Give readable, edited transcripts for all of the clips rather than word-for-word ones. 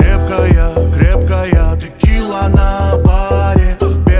Крепкая, крепкая текила на баре.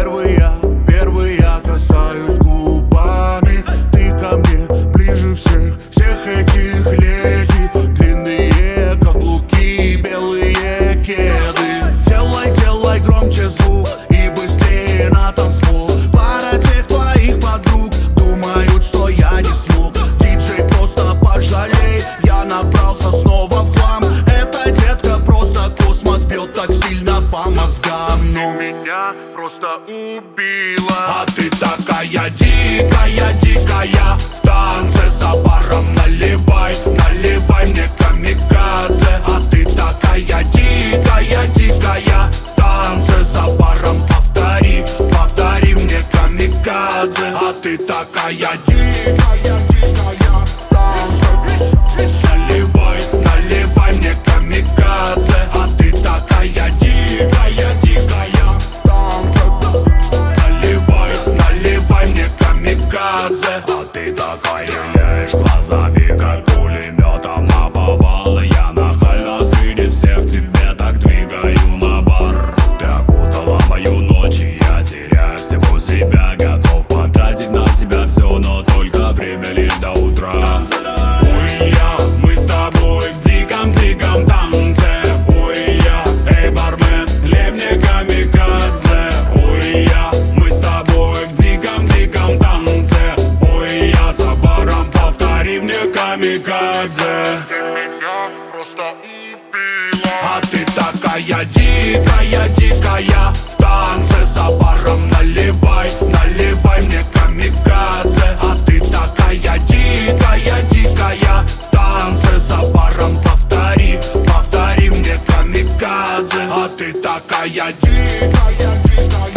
Первый я касаюсь губами. Ты ко мне ближе всех этих леди. Длинные каблуки, белые кеды. Делай громче звук и быстрее на танцпол. Пара тех твоих подруг думают, что я не смог. Диджей, просто пожалей, я набрался снова в хлам. Эта детка просто космос бьет так сильно по мозгам. Но меня просто убила. А ты такая дикая, дикая, в танце за баром наливай, наливай мне камикадзе. А ты такая дикая, дикая, в танце за баром повтори, повтори мне камикадзе. А ты такая дикая, дикая, в танце наливай, наливай мне камикадзе. А ты такая дикая, дикая, в танце наливай, наливай мне камикадзе. А ты такая стреляешь глазами, как пулеметом наповал. Я нахально среди всех тебе так двигаю на бар. Ты окутала мою ночь, и я теряю всего себя. Готов потратить на тебя все, но только время лишь до утра. Ой, мы с тобой в диком-диком танце. Ой, эй, бармен, лей мне камикадзе. Ой, мы с тобой в диком-диком танце. Ой, за баром повтори мне камикадзе. Ты меня просто убила. А ты такая дикая, дикая, в танце за баром наливай, наливай мне камикадзе. А ты такая дикая, дикая, в танце за баром повтори, повтори мне камикадзе. А ты такая дикая, дикая.